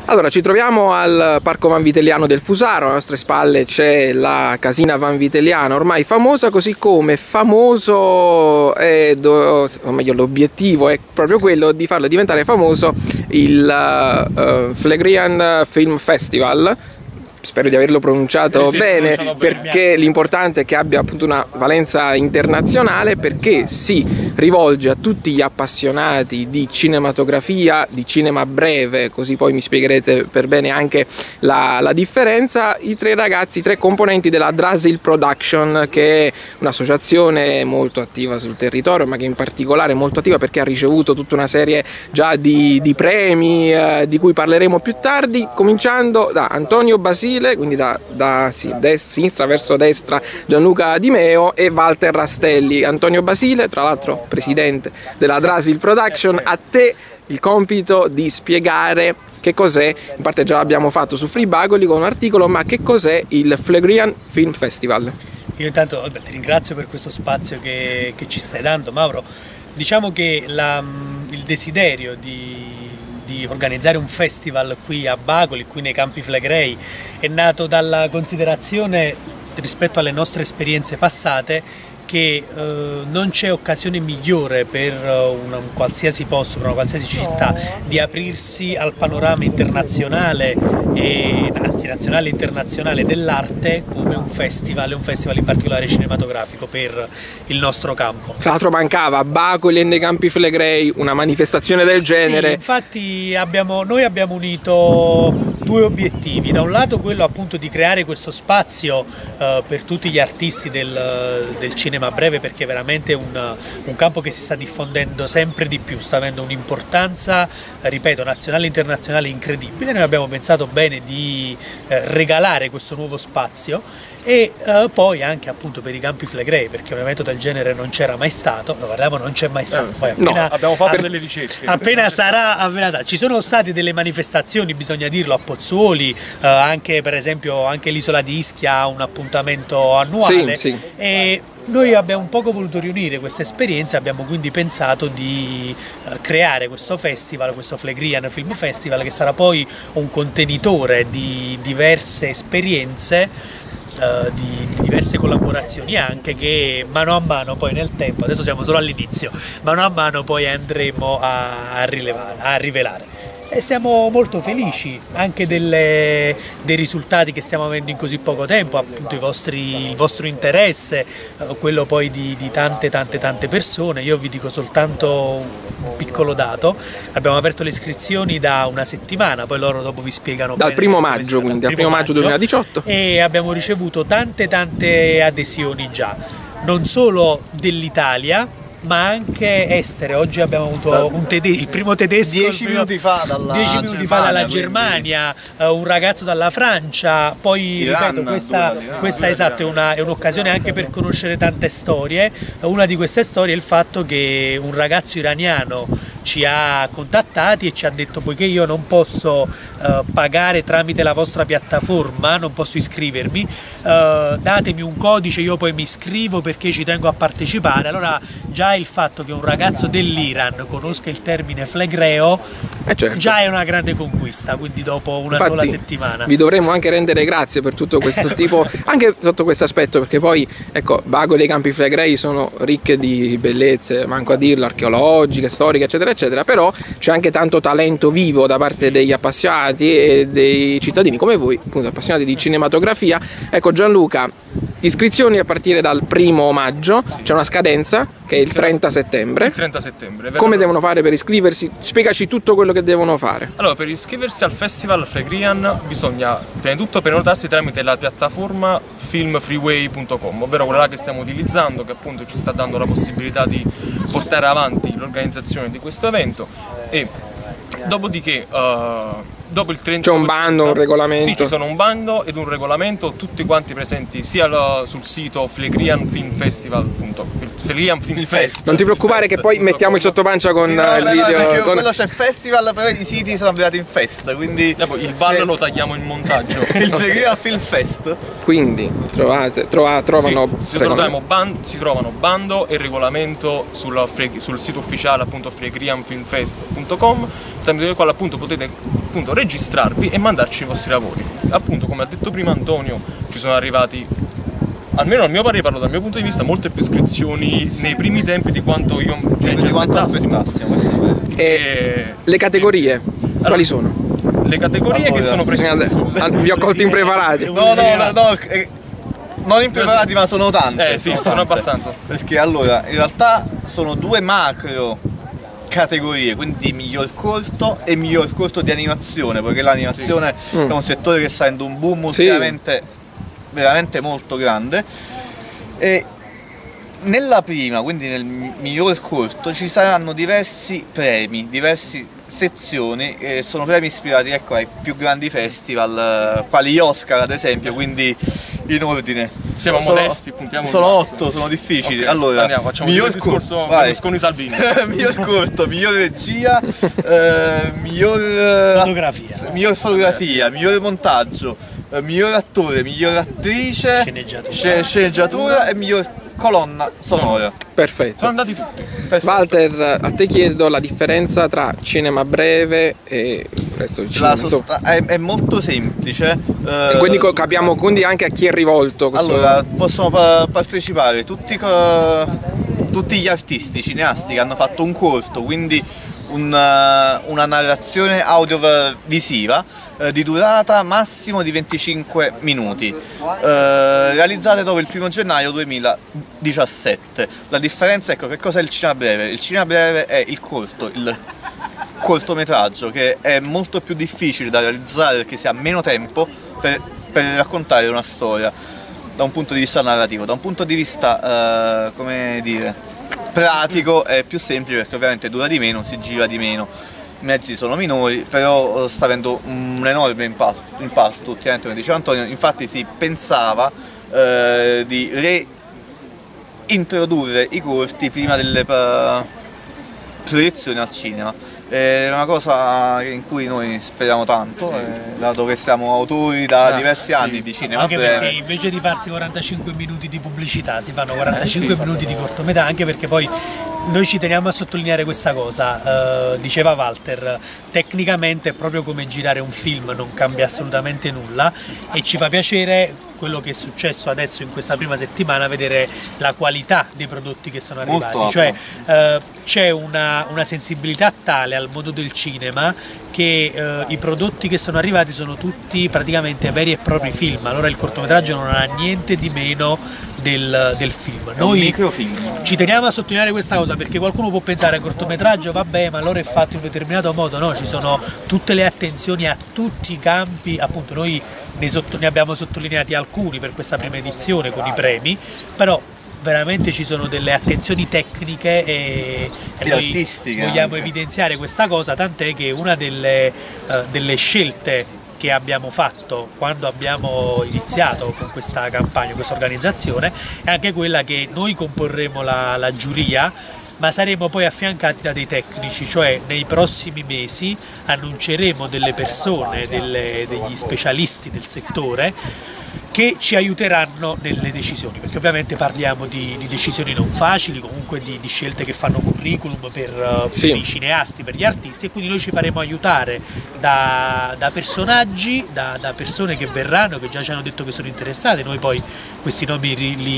Allora, ci troviamo al Parco Vanvitelliano del Fusaro, alle nostre spalle c'è la casina Vanvitelliana, ormai famosa, così come famoso è, o meglio l'obiettivo è proprio quello di farlo diventare famoso il Phlegraean Film Festival. Spero di averlo pronunciato bene, perché l'importante è che abbia appunto una valenza internazionale, perché si rivolge a tutti gli appassionati di cinematografia, di cinema breve, così poi mi spiegherete per bene anche la differenza. I tre ragazzi, i tre componenti della Drasil Production, che è un'associazione molto attiva sul territorio, ma che in particolare è molto attiva perché ha ricevuto tutta una serie già di premi di cui parleremo più tardi, cominciando da Antonio Basile, quindi da sinistra verso destra Gianluca Di Meo e Walter Rastelli. Antonio Basile, tra l'altro presidente della Drasil Production, a te il compito di spiegare che cos'è, in parte già l'abbiamo fatto su Fribagoli con un articolo, ma che cos'è il Phlegraean Film Festival? Io intanto ti ringrazio per questo spazio che ci stai dando, Mauro. Diciamo che il desiderio di organizzare un festival qui a Bacoli, qui nei Campi Flegrei, è nato dalla considerazione rispetto alle nostre esperienze passate che non c'è occasione migliore per un qualsiasi posto, per una qualsiasi città, di aprirsi al panorama internazionale, anzi nazionale e internazionale dell'arte come un festival in particolare cinematografico per il nostro campo. Tra l'altro mancava a Bacoli e nei Campi Flegrei una manifestazione del genere. Sì, infatti noi abbiamo unito due obiettivi: da un lato quello appunto di creare questo spazio per tutti gli artisti del cinema breve, perché è veramente un campo che si sta diffondendo sempre di più, sta avendo un'importanza, ripeto, nazionale e internazionale incredibile. Noi abbiamo pensato bene di regalare questo nuovo spazio e poi anche appunto per i Campi Flegrei, perché un evento del genere non c'era mai stato, non c'è mai stato. Poi abbiamo fatto delle ricerche. Appena sarà, ci sono state delle manifestazioni, bisogna dirlo, a Pozzuoli, anche per esempio anche l'isola di Ischia ha un appuntamento annuale. Sì. E noi abbiamo un poco voluto riunire queste esperienze, abbiamo quindi pensato di creare questo festival, questo Phlegraean Film Festival, che sarà poi un contenitore di diverse esperienze, di diverse collaborazioni anche, che mano a mano poi nel tempo, adesso siamo solo all'inizio, mano a mano poi andremo a rivelare. E siamo molto felici anche dei risultati che stiamo avendo in così poco tempo, appunto il vostro interesse, quello poi di tante persone. Io vi dico soltanto un piccolo dato: abbiamo aperto le iscrizioni da una settimana, poi loro dopo vi spiegano dal primo maggio, quindi dal primo maggio 2018, e abbiamo ricevuto tante adesioni già, non solo dell'Italia ma anche estere. Oggi abbiamo avuto il primo tedesco 10 minuti fa dalla Germania, un ragazzo dalla Francia, poi ripeto, questa esatto, è un'occasione anche per conoscere tante storie. Una di queste storie è il fatto che un ragazzo iraniano ci ha contattati e ci ha detto: poiché io non posso pagare tramite la vostra piattaforma, non posso iscrivermi, datemi un codice, io poi mi iscrivo perché ci tengo a partecipare. Allora già il fatto che un ragazzo dell'Iran conosca il termine flegreo certo, già è una grande conquista, quindi dopo una sola settimana. Vi dovremmo anche rendere grazie per tutto questo tipo, anche sotto questo aspetto, perché poi ecco, Bacoli e i Campi Flegrei sono ricche di bellezze, manco a dirlo, archeologiche, storiche, eccetera eccetera, però c'è anche tanto talento vivo da parte degli appassionati e dei cittadini come voi, appunto appassionati di cinematografia. Ecco Gianluca, iscrizioni a partire dal 1° maggio, c'è una scadenza che è il 30 settembre. Il 30 settembre. Come devono fare per iscriversi? Spiegaci tutto quello che devono fare. Allora, per iscriversi al Festival Phlegraean bisogna prima di tutto prenotarsi tramite la piattaforma filmfreeway.com, ovvero quella che stiamo utilizzando, che appunto ci sta dando la possibilità di portare avanti l'organizzazione di questo evento. E dopodiché dopo il 30 c'è un bando, un regolamento? Sì, ci sono un bando ed un regolamento, tutti quanti presenti sia sul sito phlegraeanfilmfestival.com. Non ti preoccupare che poi mettiamo il sottopancia con il video. Quello c'è festival, però i siti sono arrivati in fest, quindi il ballo lo tagliamo in montaggio. Il Phlegraean Film Fest. Quindi trovano si trovano bando e regolamento sul sito ufficiale, appunto phlegraeanfilmfest.com, tramite il quale appunto potete registrarvi e mandarci i vostri lavori. Appunto, come ha detto prima Antonio, ci sono arrivati, almeno al mio parere, parlo dal mio punto di vista, molte più iscrizioni nei primi tempi di quanto io ci aspettassimo. E le categorie, quali sono? Le categorie che sono prese vi ho colto impreparati. No, non impreparati, ma sono tante. Sì, sono abbastanza. Perché allora, in realtà sono due macro categorie, quindi miglior corto e miglior corto di animazione, perché l'animazione è un settore che sta avendo un boom ultimamente veramente molto grande. E nella prima, quindi nel miglior corto, ci saranno diversi premi, diverse sezioni, che sono premi ispirati, ecco, ai più grandi festival, quali gli Oscar ad esempio, quindi in ordine. Siamo modesti, puntiamo. Sono 8, sono difficili. Okay, allora, andiamo, facciamo il discorso Berlusconi-Salvini. Miglior corto, miglior regia, miglior fotografia, miglior montaggio, miglior attore, miglior attrice, sceneggiatura e miglior colonna sonora. Perfetto. Sono andati tutti. Perfetto. Walter, a te chiedo la differenza tra cinema breve e il resto del cinema. È molto semplice. Quindi capiamo quindi anche a chi è rivolto questo. Allora, possono partecipare tutti gli artisti, cineasti che hanno fatto un corto, quindi una narrazione audiovisiva di durata massimo di 25 minuti, realizzate dopo il 1° gennaio 2017. La differenza, ecco, che cos'è il cinema breve? Il cinema breve è il cortometraggio, che è molto più difficile da realizzare perché si ha meno tempo per raccontare una storia da un punto di vista narrativo. Da un punto di vista, come dire, pratico è più semplice perché ovviamente dura di meno, si gira di meno, i mezzi sono minori, però sta avendo un enorme impatto ultimamente, come diceva Antonio. Infatti si pensava di reintrodurre i corti prima delle proiezioni al cinema. È una cosa in cui noi speriamo tanto, dato che siamo autori da diversi anni di cinema anche breve. perché invece di farsi 45 minuti di pubblicità si fanno 45 minuti di cortometraggio, anche perché poi noi ci teniamo a sottolineare questa cosa. Diceva Walter, tecnicamente è proprio come girare un film, non cambia assolutamente nulla, e ci fa piacere quello che è successo adesso in questa prima settimana, vedere la qualità dei prodotti che sono arrivati, cioè c'è una sensibilità tale al mondo del cinema che i prodotti che sono arrivati sono tutti praticamente veri e propri film. Allora il cortometraggio non ha niente di meno del film. Noi microfilm. ci teniamo a sottolineare questa cosa perché qualcuno può pensare cortometraggio, vabbè, ma allora è fatto in un determinato modo. No, ci sono tutte le attenzioni a tutti i campi, appunto noi ne abbiamo sottolineati alcuni per questa prima edizione con i premi, però veramente ci sono delle attenzioni tecniche e noi vogliamo evidenziare questa cosa, tant'è che una delle scelte che abbiamo fatto quando abbiamo iniziato con questa campagna, questa organizzazione, è anche quella che noi comporremo la giuria, ma saremo poi affiancati da dei tecnici, cioè nei prossimi mesi annunceremo delle persone, degli specialisti del settore che ci aiuteranno nelle decisioni, perché ovviamente parliamo di decisioni non facili, comunque di scelte che fanno curriculum per i cineasti, per gli artisti, e quindi noi ci faremo aiutare da personaggi, da persone che verranno, che già ci hanno detto che sono interessate. Noi poi questi nomi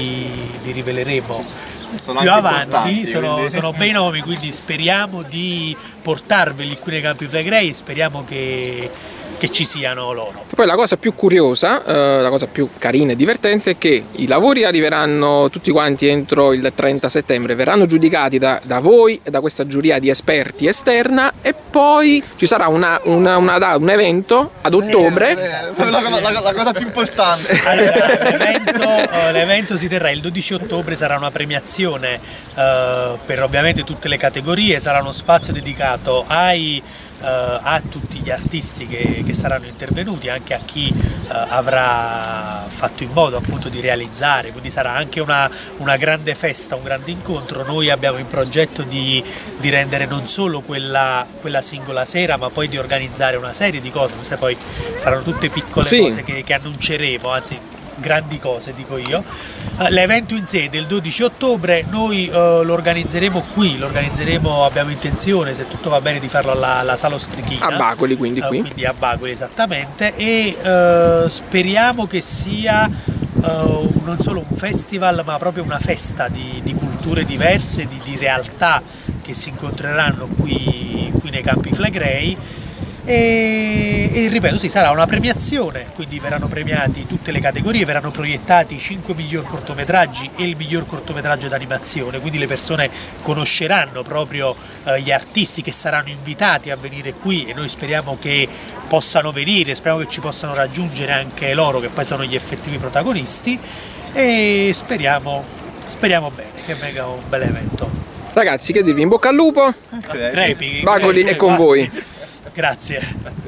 li riveleremo più avanti, sono bei nomi, quindi speriamo di portarveli qui nei Campi Flegrei e speriamo che ci siano loro. Poi la cosa più curiosa, la cosa più carina e divertente è che i lavori arriveranno tutti quanti entro il 30 settembre, verranno giudicati da voi e da questa giuria di esperti esterna, e poi ci sarà un evento ad ottobre. La cosa più importante. Allora, l'evento si terrà il 12 ottobre, sarà una premiazione per ovviamente tutte le categorie, sarà uno spazio dedicato a tutti gli artisti che saranno intervenuti, anche a chi avrà fatto in modo appunto di realizzare, quindi sarà anche una grande festa, un grande incontro. Noi abbiamo in progetto di rendere non solo quella singola sera, ma poi di organizzare una serie di cose, queste poi saranno tutte piccole cose che annunceremo, anzi grandi cose, dico io. L'evento in sé del 12 ottobre noi lo organizzeremo qui, abbiamo intenzione, se tutto va bene, di farlo alla Sala Ostrichina. A Bacoli, quindi qui. Quindi a Bacoli, esattamente, e speriamo che sia non solo un festival, ma proprio una festa di culture diverse, di realtà che si incontreranno qui nei Campi Flegrei. E ripeto, sì, sarà una premiazione, quindi verranno premiati tutte le categorie, verranno proiettati i 5 miglior cortometraggi e il miglior cortometraggio d'animazione, quindi le persone conosceranno proprio gli artisti che saranno invitati a venire qui, e noi speriamo che possano venire, speriamo che ci possano raggiungere anche loro, che poi sono gli effettivi protagonisti, e speriamo bene che venga un bel evento. Ragazzi, che dirvi, in bocca al lupo, Crepi, Bacoli è con voi. Grazie.